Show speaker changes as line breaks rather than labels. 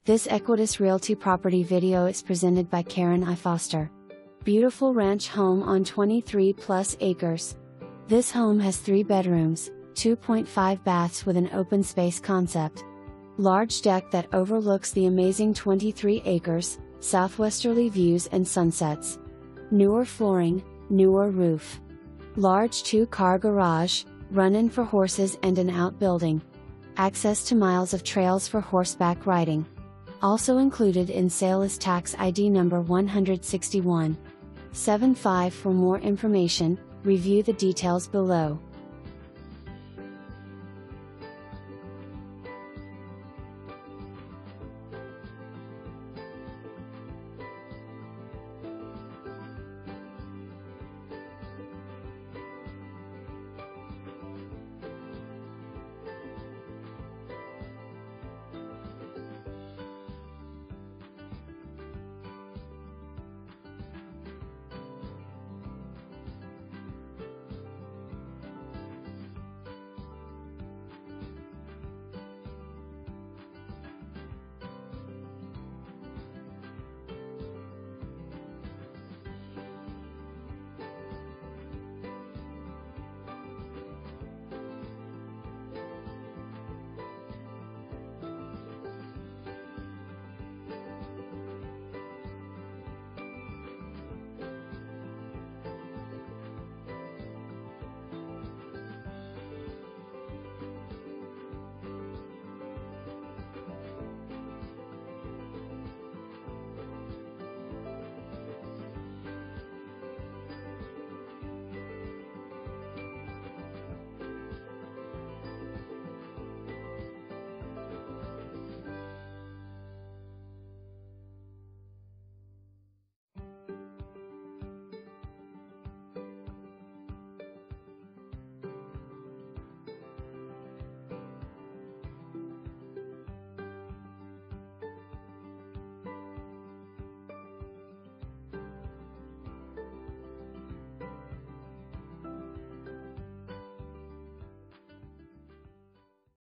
This Equitas Realty property video is presented by kfoster. Beautiful ranch home on 23+ acres. This home has 3 bedrooms, 2.5 baths with an open space concept. Large deck that overlooks the amazing 23 acres, southwesterly views and sunsets. Newer flooring, newer roof. Large 2-car garage, run-in for horses and an outbuilding. Access to miles of trails for horseback riding. Also included in sale is tax ID number 161.75. For more information, review the details below.